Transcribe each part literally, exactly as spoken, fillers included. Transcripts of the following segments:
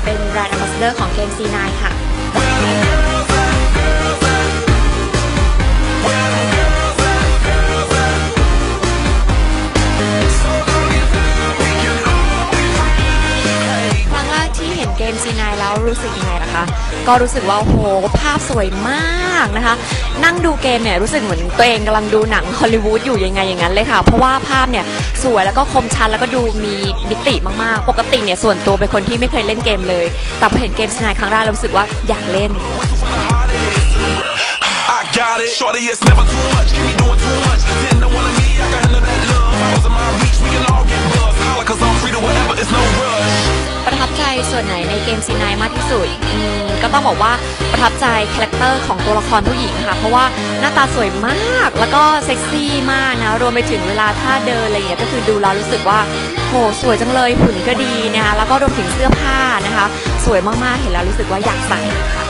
เป็นแบรนด์แอมบาสเดอร์ของเกม ซี ไนน์ ค่ะเกม ซี ไนน์ แล้วรู้สึกยังไงล่ะคะก็รู้สึกว่าโอ้โหภาพสวยมากนะคะนั่งดูเกมเนี่ยรู้สึกเหมือนตัวเองกำลังดูหนังฮอลลีวูดอยู่ยังไงอย่างนั้นเลยค่ะเพราะว่าภาพเนี่ยสวยแล้วก็คมชัดแล้วก็ดูมีมิติมากๆปกติเนี่ยส่วนตัวเป็นคนที่ไม่เคยเล่นเกมเลยแต่พอเห็นเกม ซี ไนน์ ครั้งแรกรู้สึกว่าอยากเล่นประทับใจส่วนไหนในเกม ซี ไนน์ มากที่สุดก็ต้องบอกว่าประทับใจคาแรคเตอร์ของตัวละครผู้หญิงค่ะเพราะว่าหน้าตาสวยมากแล้วก็เซ็กซี่มากนะรวมไปถึงเวลาท่าเดินอะไรอย่างเงี้ยก็คือดูแล้วรู้สึกว่าโหสวยจังเลยหุ่นก็ดีนะคะแล้วก็รวมถึงเสื้อผ้านะคะสวยมากๆเห็นแล้วรู้สึกว่าอยากใส่ค่ะ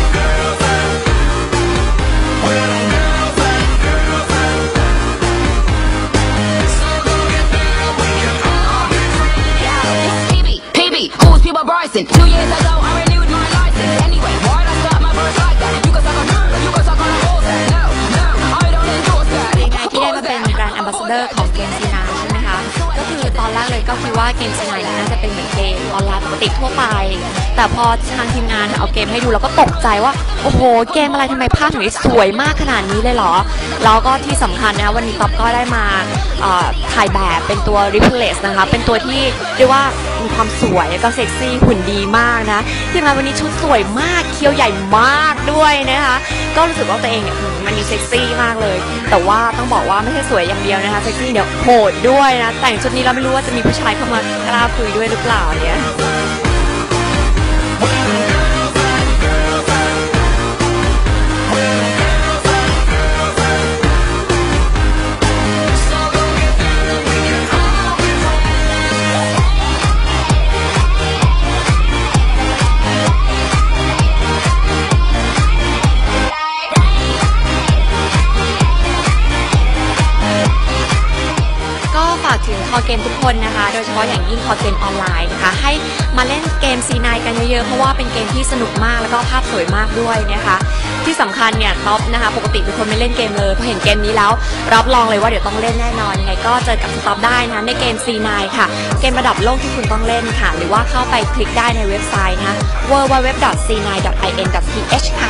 Two years ago, I renewed my license. Anyway, why did I start my verse like that? You can suck on her, you can suck on a horse. No, no, I don't endorse that. ยังไงที่ได้มาเป็นแบรนด์แอมบาสเดอร์ของเกม ซี ไนน์ ใช่ไหมคะก็คือตอนแรกเลยก็คิดว่าเกม ซี ไนน์ น่าจะเป็นเหมือนเกมออนไลน์ปกติทั่วไปแต่พอทางทีมงานเอาเกมให้ดูแล้วก็ตกใจว่าโอ้โหเกมอะไรทำไมภาพถึงสวยมากขนาดนี้เลยเหรอแล้วก็ที่สำคัญนะวันนี้ต๊อบก็ได้มาถ่ายแบบเป็นตัว Replace นะคะเป็นตัวที่เรียกว่ามีความสวยแล้วก็เซ็กซี่หุ่นดีมากนะที่มาวันนี้ชุดสวยมากเคี้ยวใหญ่มากด้วยนะคะก็รู้สึกว่าตัวเองเนี่ยมันมีเซ็กซี่มากเลยแต่ว่าต้องบอกว่าไม่ใช่สวยอย่างเดียวนะคะเซ็กซี่เดี๋ยวโหดด้วยนะแต่งชุดนี้เราไม่รู้ว่าจะมีผู้ชายเข้ามากล้าคุยด้วยหรือเปล่าเนี่ยถึงคอเกมทุกคนนะคะโดยเฉพาะอย่างยิ่งคอเกมออนไลน์นะคะให้มาเล่นเกม ซี ไนน์ กันเยอะๆเพราะว่าเป็นเกมที่สนุกมากแล้วก็ภาพสวยมากด้วยนะคะที่สำคัญเนี่ยท็อปนะคะปกติเป็นคนไม่เล่นเกมเลยพอเห็นเกมนี้แล้วรับรองเลยว่าเดี๋ยวต้องเล่นแน่นอนยังไงก็เจอกับท็อปได้นะในเกม ซี ไนน์ ค่ะเกมระดับโลกที่คุณต้องเล่นค่ะหรือว่าเข้าไปคลิกได้ในเว็บไซต์นะ ดับเบิลยู ดับเบิลยู ดับเบิลยู ดอท ซี ไนน์ ดอท ไอ เอ็น ดอท ที เอช ค่ะ